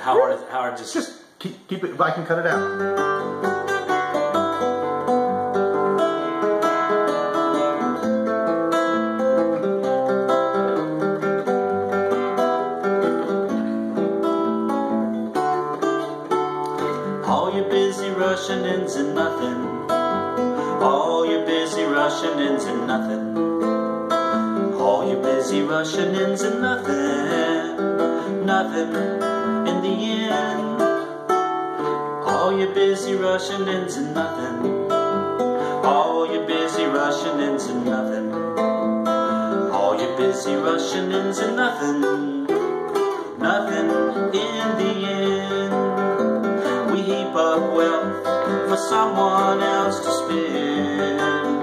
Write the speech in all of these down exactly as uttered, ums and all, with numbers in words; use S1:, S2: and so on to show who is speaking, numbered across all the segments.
S1: How hard is it? How hard is it?
S2: Just keep, keep it, I can cut it out.
S1: All your busy rushing into nothing. All your busy rushing into nothing. All your busy rushing into nothing. Nothing in the end. All your busy rushing into nothing. All your busy rushing into nothing. All your busy rushing into nothing. Nothing in the end. We heap up wealth for someone else to spend.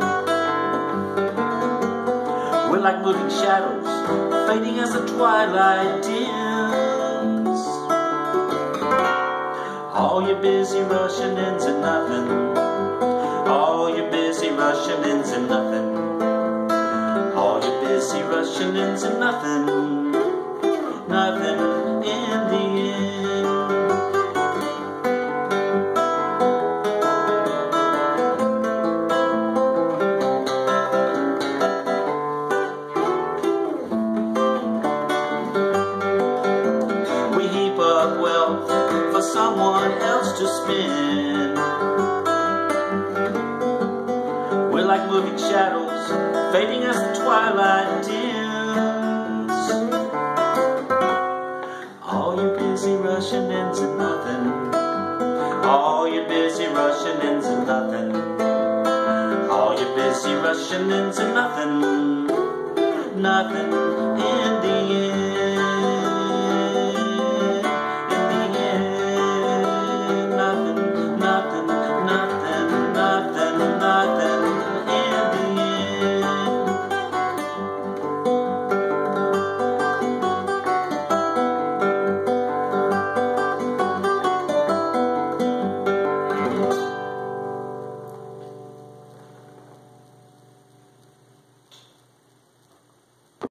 S1: We're like moving shadows, fading as the twilight dims. All you're busy rushing into nothing. All you're busy rushing into nothing. All you're busy rushing into nothing. Nothing in the end. We heap up wealth for someone else to spend. We're like moving shadows, fading as the twilight dims. All you're busy rushing into nothing. All you're busy rushing into nothing. All you're busy rushing into nothing. Nothing in